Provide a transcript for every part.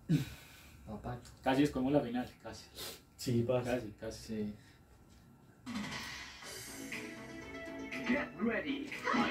Papá. Casi es como la final, casi. Sí, parce. Casi, casi. Sí. Get ready.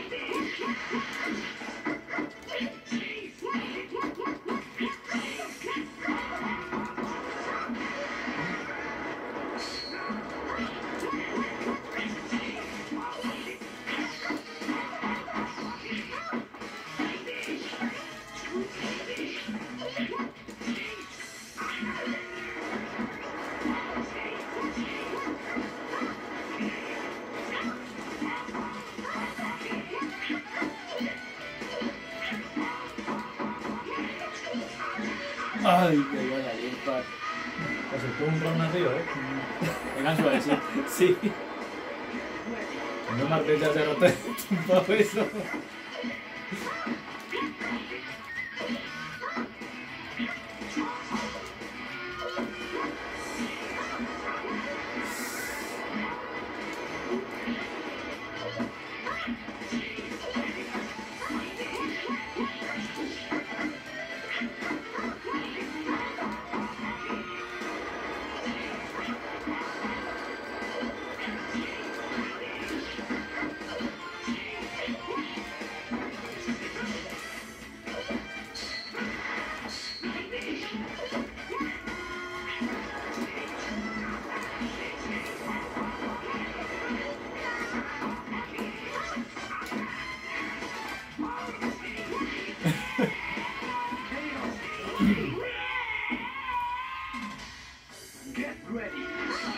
Ay, me iba a salir, parce. Pasó todo un round arriba, Vengan suavecito. Sí. No marqué ya hace rato tumbado eso. Get ready.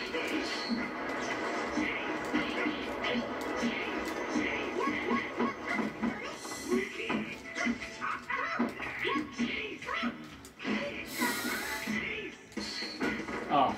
Ah.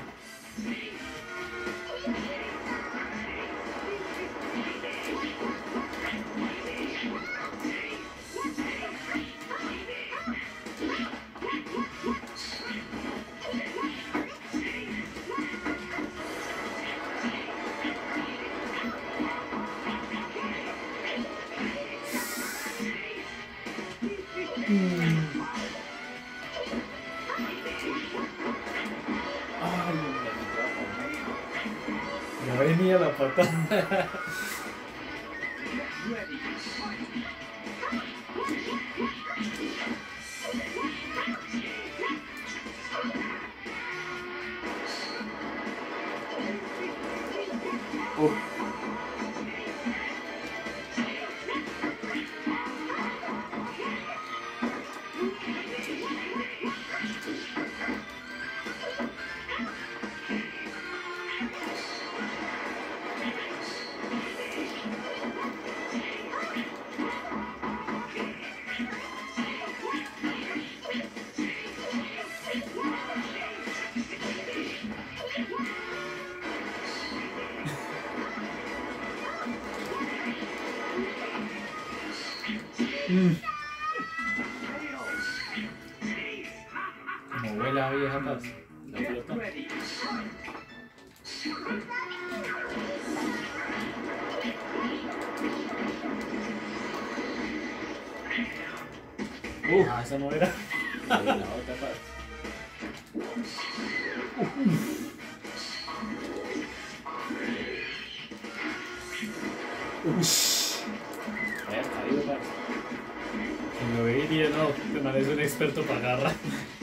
Ay, ya venía la patada. Ready. Como huele a vieja paz. La flota. Ready. Ah, esa no era. Ahí, la otra parte. Ush. Vaya caído, parce. Que lo veía, no, te parece un experto para agarrar.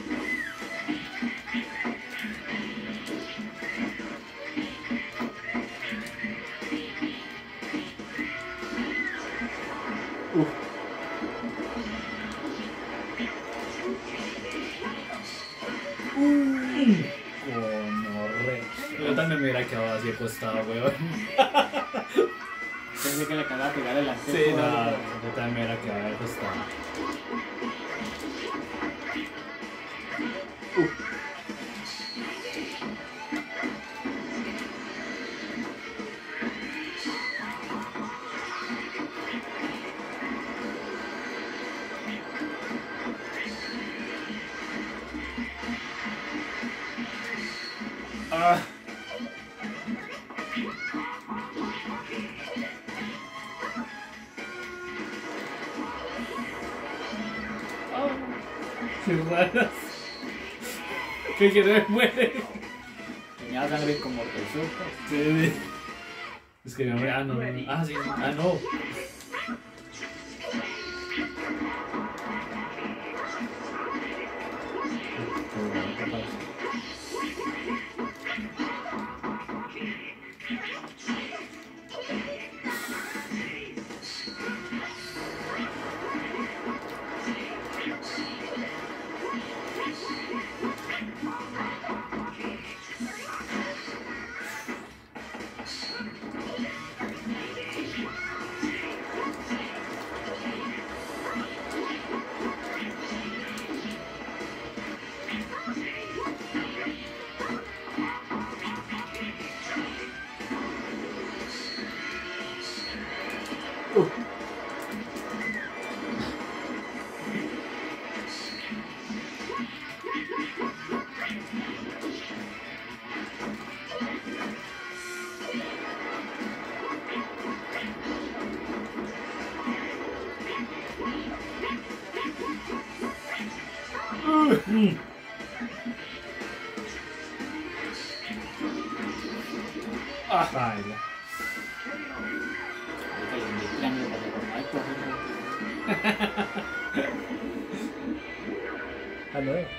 Conorre. Yo también me hubiera quedado así acostado, weón. Pensé que le acababa de pegar adelante. Sí, no, yo también me hubiera quedado acostado. Ah. Qué raras. Que no me muere. Tenía sangre como resulta. Sí. Es que me ah, no, no. Ah, sí. Ah, no. Ah, baila. Ahorita le envié el triángulo para que por ahí coge. Ah, no.